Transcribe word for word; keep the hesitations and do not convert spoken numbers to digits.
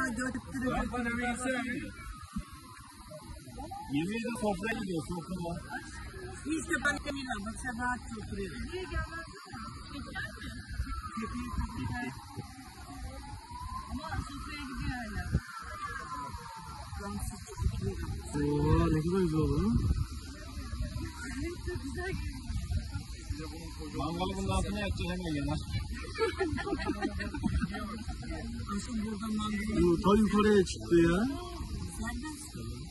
dönüp duruyor. Ben bana bir insan yemeği de sofraya gidiyor sofraya. Biz de bana demiyorlar. Bak sen rahat oturuyorsun. Ama sofraya gidiyor hala. Ooo ne kadar güzel oldu. Evet çok güzel. Mangalı bunun altına yatacak hemen yanar. Aslında burada mangalı. Bu ta yukarıya çıktı ya. Sen de